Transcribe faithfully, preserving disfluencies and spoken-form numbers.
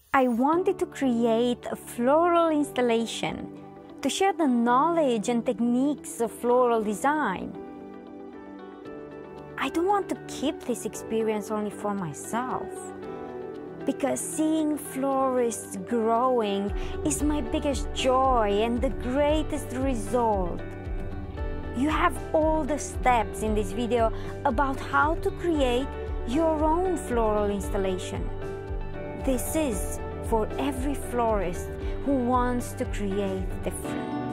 I wanted to create a floral installation to share the knowledge and techniques of floral design. I don't want to keep this experience only for myself, because seeing florists growing is my biggest joy and the greatest result. You have all the steps in this video about how to create your own floral installation. This is for every florist who wants to create different.